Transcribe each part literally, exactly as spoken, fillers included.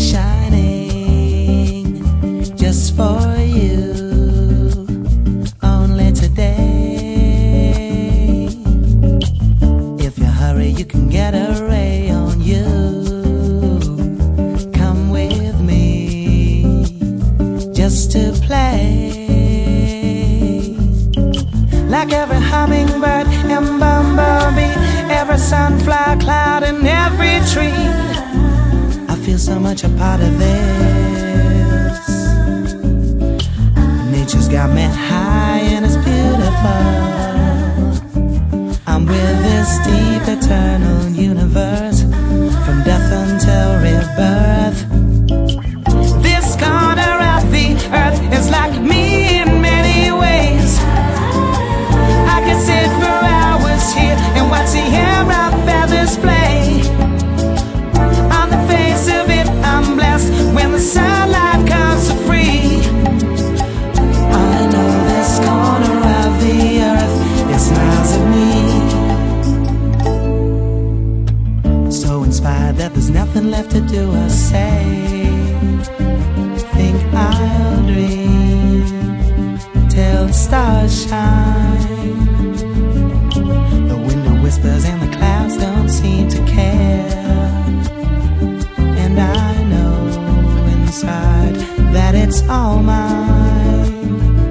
shining just for you, only today. If you hurry, you can get a ray on you. Come with me just to play. Like every hummingbird and bumblebee, every sunflower cloud and every tree, I feel so much a part of this. Nature's got me high and it's beautiful. I'm with this deep eternal universe, from death until rebirth. This corner of the earth is like me in many ways. I could sit for hours here and watch the air of feathers play. On the face of it, I'm blessed when the sunlight comes so free. I know this corner of the earth, it smiles at me. So inspired that there's nothing left to do or say. Think I'll dream till the stars shine. The wind whispers and the clouds don't seem to care. And I know inside that it's all mine.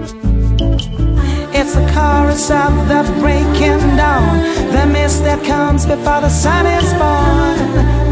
It's the chorus of the breaking dawn, the mist that comes before the sun is born.